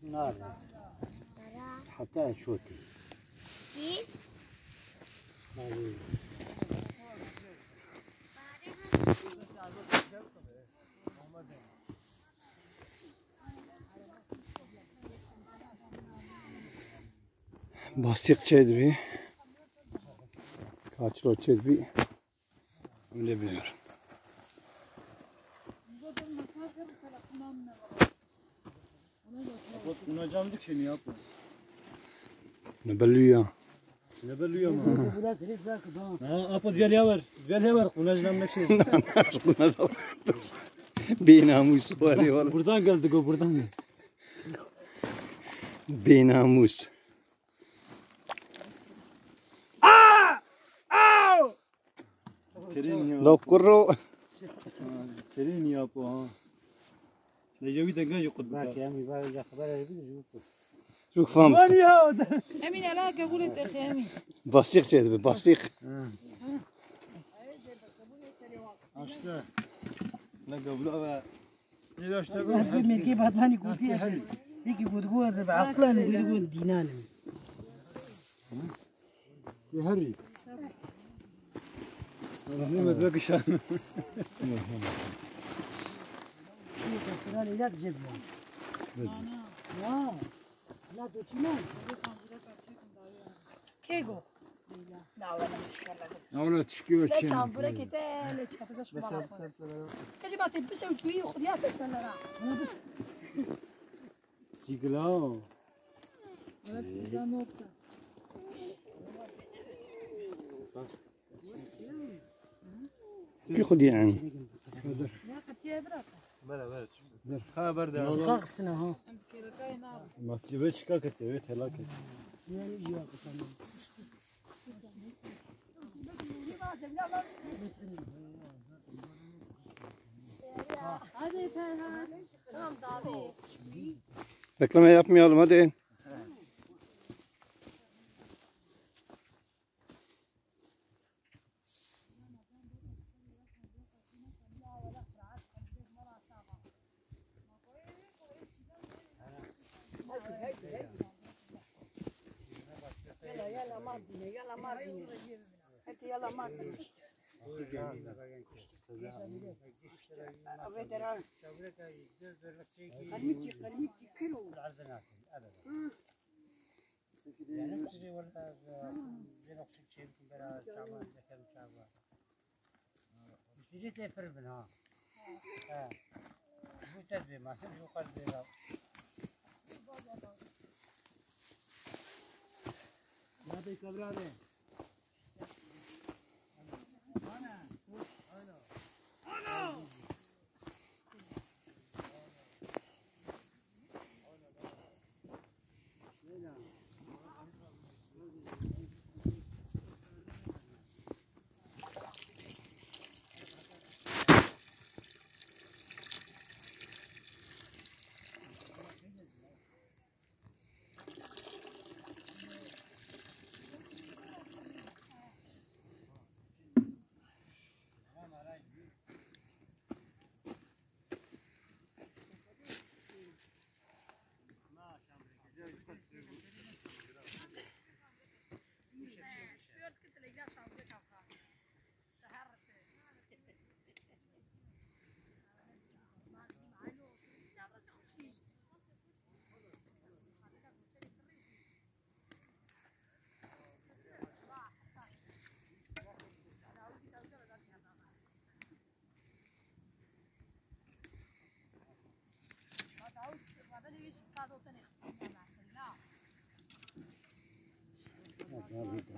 نار حتى شوتي باستيق çedbi kaçlo çedbi öyle biliyorum. Bunacamdık seni yapma. Ne belliyor? Ne belliyor mu? Ha, apa ver. Bunacamdık şey. Benamus var ya. Buradan geldik o buradan. Benamus. Lokuro. Senin yap ha. Necavi denga yok bak ya mi bak ya haber edip Çok fam. Emin alaka قولت اخي امين Bastık çedbi bastık. Açtı. Ne kabul ve ne açtı? هذا ملكي بعداني قلت يا هيك بتقول هذا بعقلاني بتقول ديناني Heri. Rahmet ve kışan. لا تجيبها لا تجيبها كيغو لا ولا مشكله Avla çıkıyor ليش çen. عم بريك تاني تحفظش مرة كجي ما تلبسها وتبيه وخذ يا سكسن لنا Sigla. Ki خد يعني. يا قتيه برا Haber de. خاقستنا ها Masjibe çıkar kete evet helak et. يعني يجي واقف هذه فرهاد تمام دابي Bekleme yapmayalım hadi. يلا مارديني يلا مارديني انت يلا مارديني قلمتي كيلو يعني تجي ولا بينك شيء برا شعبان ذكر شعبان بيصير تفرق منها ها مو تدري ما شو قلبي لا ما بيكبرانه Abi